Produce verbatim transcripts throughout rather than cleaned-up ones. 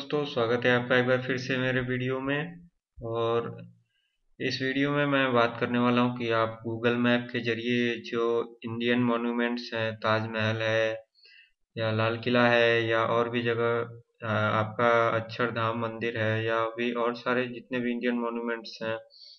दोस्तों, स्वागत है आपका एक बार फिर से मेरे वीडियो में। और इस वीडियो में मैं बात करने वाला हूं कि आप गूगल मैप के जरिए जो इंडियन मॉन्यूमेंट्स हैं, ताजमहल है या लाल किला है या और भी जगह, आ, आपका अक्षरधाम मंदिर है या भी और सारे जितने भी इंडियन मॉन्यूमेंट्स हैं,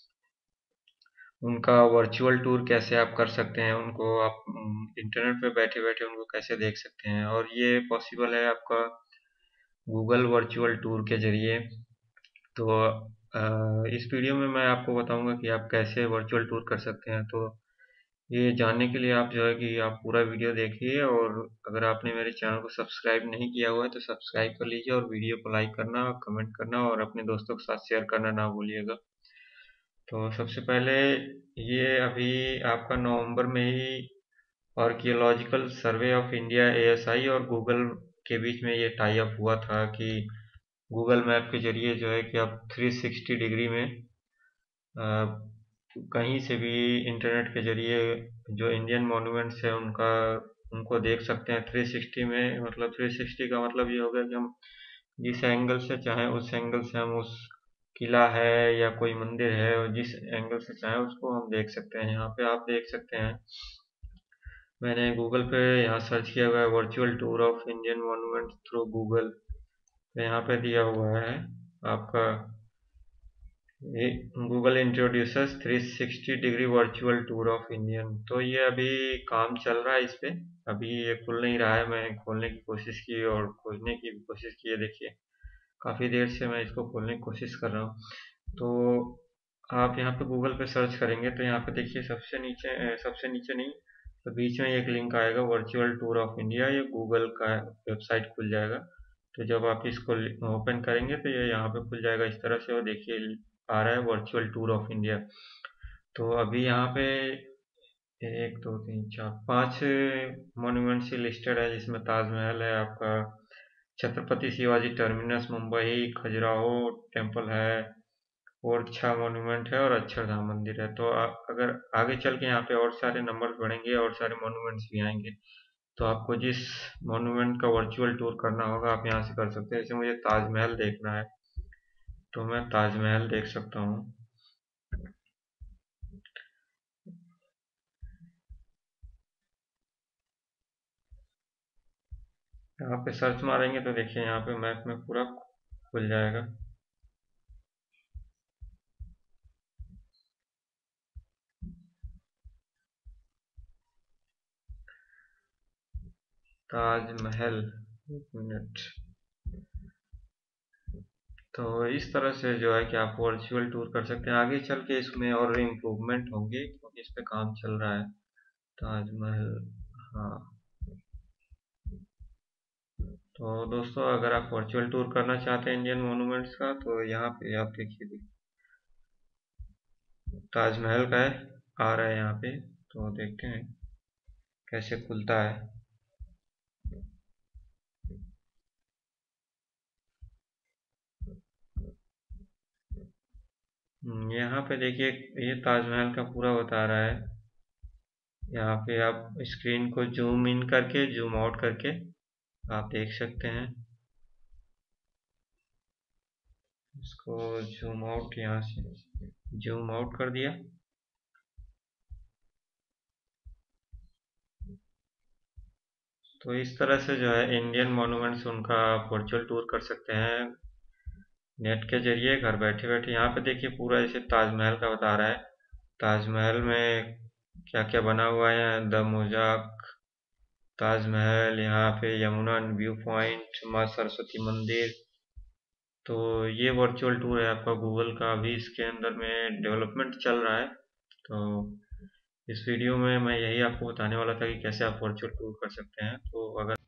उनका वर्चुअल टूर कैसे आप कर सकते हैं। उनको आप इंटरनेट पे बैठे बैठे उनको कैसे देख सकते हैं, और ये पॉसिबल है आपका गूगल वर्चुअल टूर के जरिए। तो अ, इस वीडियो में मैं आपको बताऊंगा कि आप कैसे वर्चुअल टूर कर सकते हैं। तो ये जानने के लिए आप जो है कि आप पूरा वीडियो देखिए, और अगर आपने मेरे चैनल को सब्सक्राइब नहीं किया हुआ है तो सब्सक्राइब कर लीजिए, और वीडियो को लाइक करना, कमेंट करना और अपने दोस्तों के साथ शेयर करना ना भूलिएगा। तो सबसे पहले, ये अभी आपका नवंबर में ही archaeological survey of India A S I और गूगल के बीच में ये टाई अप हुआ था कि गूगल मैप के जरिए जो है कि आप थ्री सिक्सटी डिग्री में अ, कहीं से भी इंटरनेट के जरिए जो इंडियन मॉन्यूमेंट्स है उनका उनको देख सकते हैं। थ्री सिक्सटी में मतलब थ्री सिक्सटी का मतलब ये हो गया कि हम जिस एंगल से चाहें उस एंगल से हम उस किला है या कोई मंदिर है, और जिस एंगल से चाहें उसको हम देख सकते हैं। यहाँ पे आप देख सकते हैं, मैंने गूगल पे यहाँ सर्च किया हुआ है virtual tour of Indian monument through Google. तो यहाँ पे दिया हुआ है आपका Google introducers three sixty degree virtual tour of Indian. तो ये अभी काम चल रहा है इस पे, अभी ये खुल नहीं रहा है। मैं खोलने की कोशिश की और खोजने की भी कोशिश की है, देखिए काफ़ी देर से मैं इसको खोलने की कोशिश कर रहा हूँ। तो आप यहाँ पे गूगल पे सर्च करेंगे तो यहाँ पे देखिए सबसे नीचे अ, सबसे नीचे नहीं, तो बीच में एक लिंक आएगा वर्चुअल टूर ऑफ इंडिया, ये गूगल का वेबसाइट खुल जाएगा। तो जब आप इसको ओपन करेंगे तो ये यहाँ पे खुल जाएगा इस तरह से, और देखिए आ रहा है वर्चुअल टूर ऑफ इंडिया। तो अभी यहाँ पे एक दो तीन चार पांच मॉन्यूमेंट्स ही लिस्टेड है, जिसमें ताजमहल है, आपका छत्रपति शिवाजी टर्मिनस मुंबई, खजुराहो टेम्पल है, ओरछा मॉन्यूमेंट है और अक्षरधाम मंदिर है। तो आ, अगर आगे चल के यहाँ पे और सारे नंबर बढ़ेंगे और सारे मॉन्यूमेंट्स भी आएंगे, तो आपको जिस मॉन्यूमेंट का वर्चुअल टूर करना होगा आप यहाँ से कर सकते हैं। जैसे मुझे ताजमहल देखना है तो मैं ताजमहल देख सकता हूँ। यहाँ पे सर्च मारेंगे तो देखिए यहाँ पे मैप में पूरा खुल जाएगा। ताजमहल, एक मिनट। तो इस तरह से जो है कि आप वर्चुअल टूर कर सकते हैं। आगे चल के इसमें और इम्प्रूवमेंट होंगे क्योंकि इस पे काम चल रहा है। ताजमहल, हाँ। तो दोस्तों, अगर आप वर्चुअल टूर करना चाहते हैं इंडियन मॉन्यूमेंट्स का, तो यहाँ पे आप देखिए ताजमहल का है, आ रहा है यहाँ पे। तो देखते हैं कैसे खुलता है। हम्म, यहाँ पे देखिए ये ताजमहल का पूरा बता रहा है। यहाँ पे आप स्क्रीन को जूम इन करके जूम आउट करके आप देख सकते हैं। इसको जूम आउट, यहाँ से जूम आउट कर दिया। तो इस तरह से जो है इंडियन मॉन्यूमेंट्स उनका आप वर्चुअल टूर कर सकते हैं नेट के जरिए, घर बैठे बैठे। यहाँ पे देखिए पूरा ऐसे ताजमहल का बता रहा है। ताजमहल में क्या क्या बना हुआ है, द मोजाक ताजमहल, यहाँ पे यमुना व्यू पॉइंट, माँ सरस्वती मंदिर। तो ये वर्चुअल टूर है आपका गूगल का, अभी इसके अंदर में डेवलपमेंट चल रहा है। तो इस वीडियो में मैं यही आपको बताने वाला था कि कैसे आप वर्चुअल टूर कर सकते हैं। तो अगर